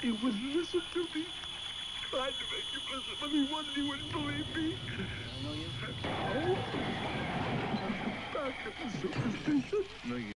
He wouldn't listen to me. Tried to make him listen, but he wouldn't believe me. I know you. Oh, back at the superstition. No, you